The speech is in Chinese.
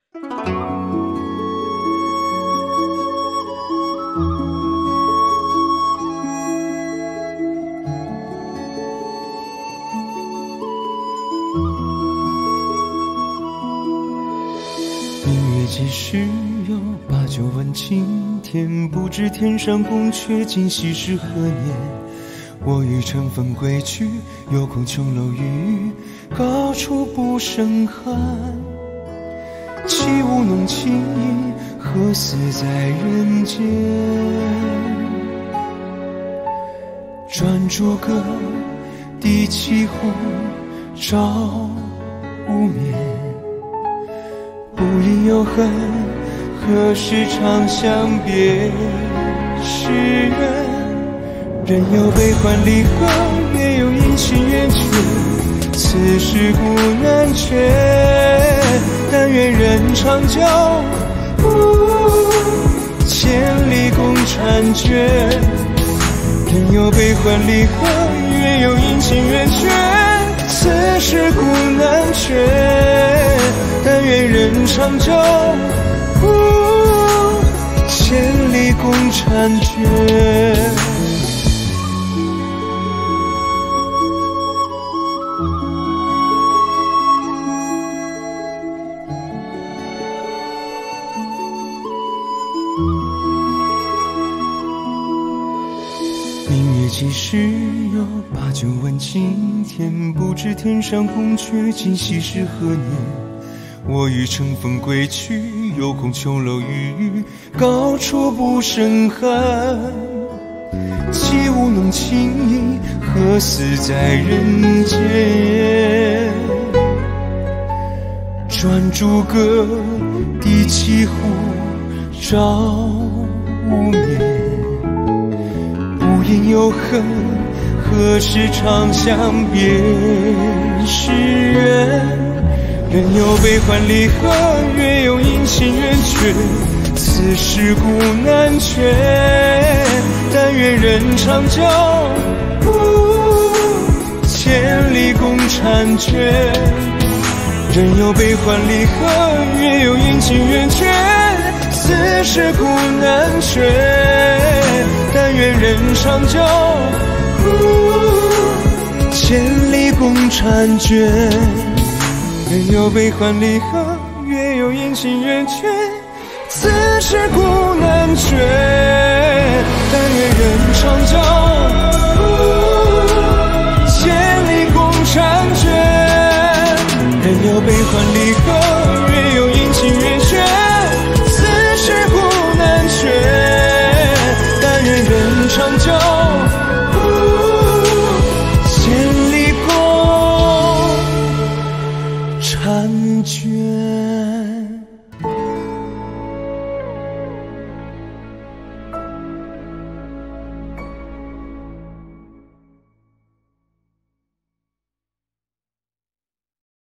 明月几时有？把酒问青天，不知天上宫阙，今夕是何年？我欲乘风归去，又恐琼楼玉宇，高处不胜寒。起舞弄清影，何似在人间？转朱阁，低绮户，照无眠。不因有恨，何时长相别时人？人有悲欢离合，月有阴晴圆缺，此事古难全。但愿人长久，千里共婵娟。人有悲欢离合，月有阴晴圆缺，此事古难全。但愿人长久，千里共婵娟。明月几时有？把酒问青天，不知天上宫阙，今夕是何年？我欲乘风归去，又恐琼楼玉宇，高处不胜寒。起舞弄清影，何似在人间？转朱阁，低绮户，照无眠。不因有恨，何时长相别时人？人有悲欢离合，月有阴晴圆缺，此事古难全。但愿人长久，千里共婵娟。人有悲欢离合，月有阴晴圆缺，此事古难全。但愿人长久，千里共婵娟。人有悲欢离合，月有阴晴圆缺，此事古难全。但愿人长久，千里共婵娟。人有悲欢离合，月有阴晴圆缺，此事古难全。但愿人长久，千里共婵娟。